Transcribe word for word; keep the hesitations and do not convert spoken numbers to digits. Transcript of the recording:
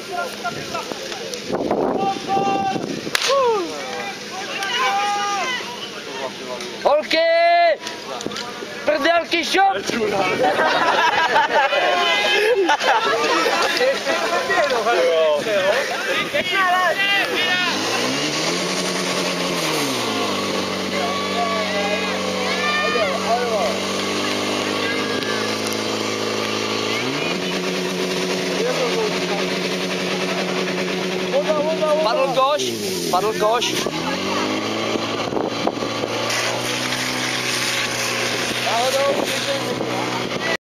Holky! Prdelky šop! Padl koš, padl koš. Náhodou,